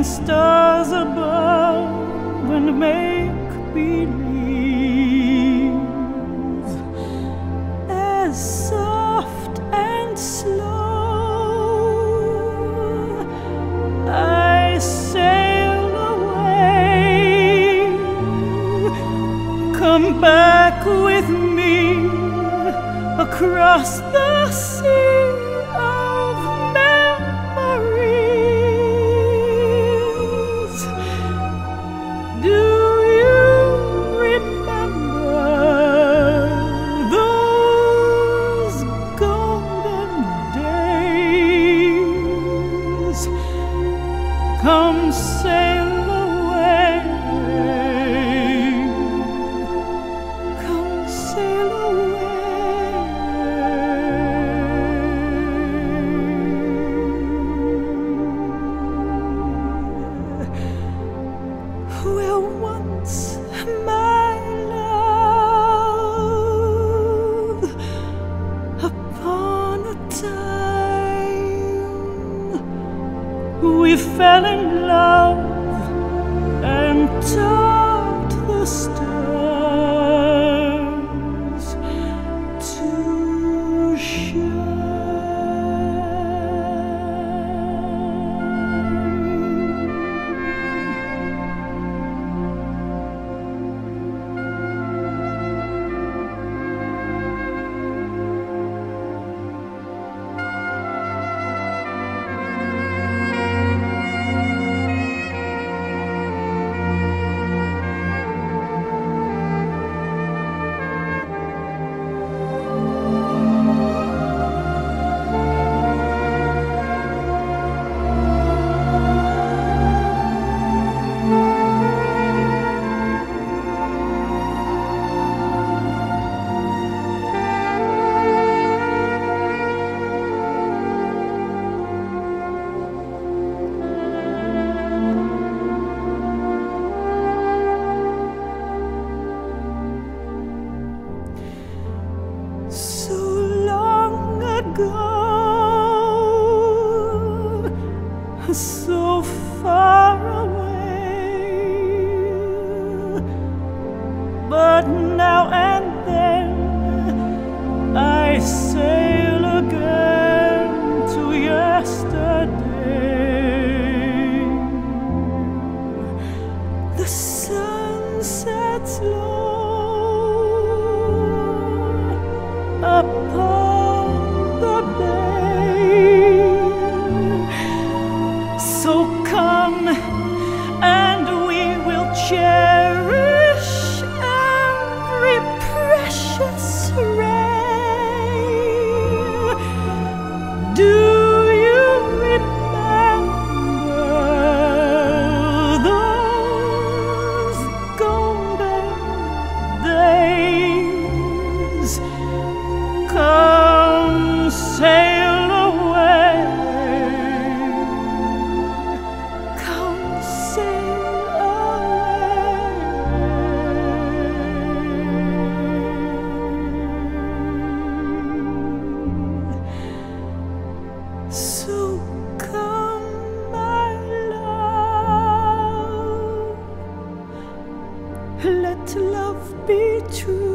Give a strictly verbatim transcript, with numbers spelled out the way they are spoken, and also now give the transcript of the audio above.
stars above and make believe as soft and slow I sail away. Come back with me across the sea of memories. Do you remember those golden days? Come sail away. Come sail away. Where once my love upon a time we fell in love and taught the stars to so long ago, so far away, but now and then I sail again to yesterday. The sun sets low upon the bay. So come and we will cherish every precious ray. Do you remember those golden days? Come sail away. Come sail away. So come, my love, let love be true.